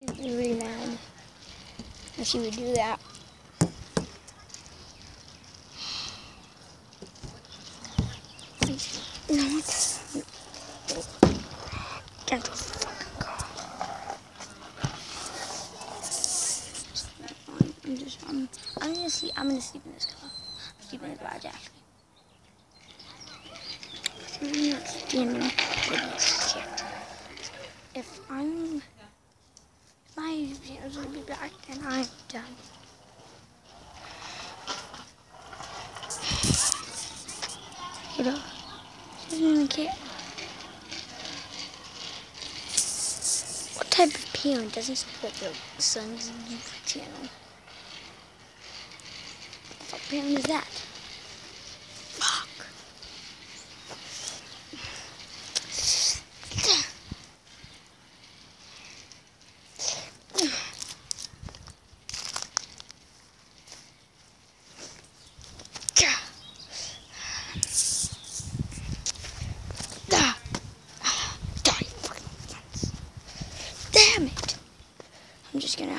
He's really mad if she would do that. No, what? Get the fucking car. I'm gonna sleep in this car. I'm sleeping in the garage actually. I'm not standing in this chair. If my videos will be back, then I'm done. You know, she doesn't even care. What type of parent doesn't support their son's YouTube channel? What the fuck parent is that? Fuck. Damn it! I'm just gonna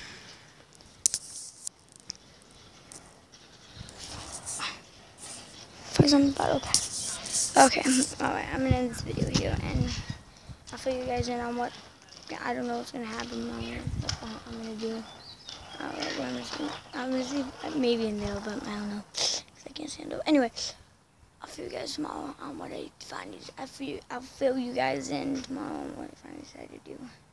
put some bottle pass. Okay, alright, I'm gonna end this video here and I'll fill you guys in on what I don't know what's gonna happen. I'm gonna do. I'm gonna see maybe in there, but I don't know. Cause I can't stand up. Anyway, I'll fill you guys tomorrow on what I finally. I'll fill you guys in tomorrow on what I finally decided to do.